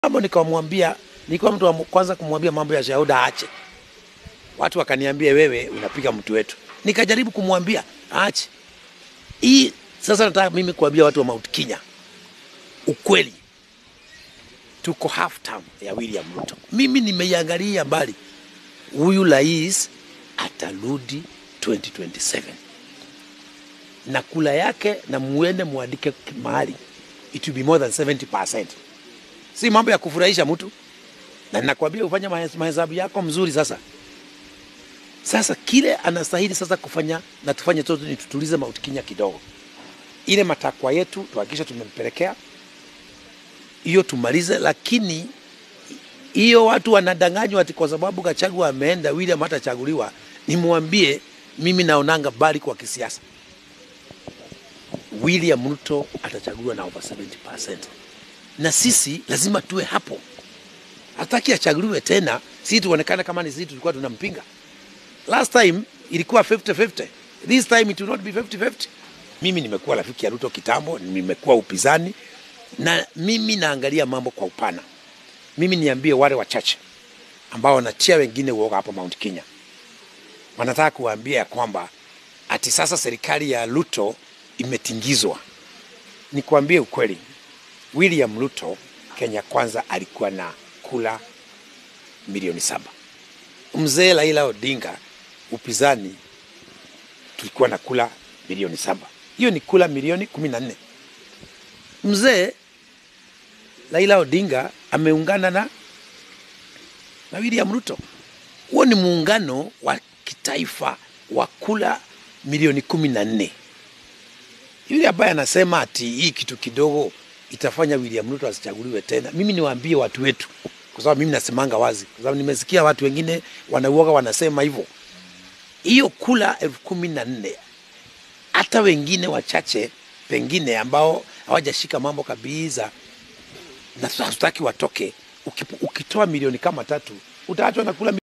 Mambo nikamwambia, nilikuwa mtu wa kwanza kumwambia mambo ya shahuda aache. Watu wakaniambia wewe unapiga mtu wetu. Nikajaribu kumwambia aache. Hii sasa nataka mimi kuambia watu wa Mount Kenya ukweli. Tuko half term ya William Ruto. Mimi nimeiangalia mbali. Huyu rais atarudi 2027. Na kula yake na muende muandike mahali. It will be more than 70%. Si mambo ya kufurahisha mtu. Na ninakwambia ufanye mahesabu yako mzuri sasa. Sasa kile anastahili sasa kufanya na tufanye toto ni tutulize Mount Kenya kidogo. Ile matakwa yetu tuhakikisha tumempelekea. Hiyo tumalize, lakini hiyo watu wanadanganywa ati kwa sababu Gachagua ameenda William hatachaguliwa. Nimwambie mimi naonanga bali kwa kisiasa. William Ruto atachaguliwa na over 70%. Na sisi lazima tuwe hapo. Hataki achaguliwe tena, sisi tuonekane kama ni sisi tulikuwa tunampinga. Last time ilikuwa 50-50. This time it will not be 50-50. Mimi nimekuwa rafiki ya Ruto kitambo, nimekuwa upinzani na mimi naangalia mambo kwa upana. Mimi niambie wale wachache ambao wanatia wengine uoga hapo Mount Kenya. Wanataka kuambia kwamba ati sasa serikali ya Ruto imetingizwa. Nikwambie ukweli. William Ruto Kenya kwanza alikuwa na kula milioni 7. Mzee RAILA Odinga upinzani tulikuwa na kula milioni 7. Hiyo ni kula milioni 14. Mzee RAILA Odinga ameungana na William Ruto. Huo ni muungano wa kitaifa wa kula milioni 14. Yule ambaye anasema ati hii kitu kidogo itafanya William Ruto asichaguliwe tena. Mimi niwaambie watu wetu, kwa sababu mimi nasemanga wazi, kwa sababu nimesikia watu wengine wanauoga wanasema hivyo. Hiyo kula 14,000 hata wengine wachache pengine ambao hawajashika mambo kabisa na hatutaki watoke, ukitoa milioni kama 3 utaachwa na kula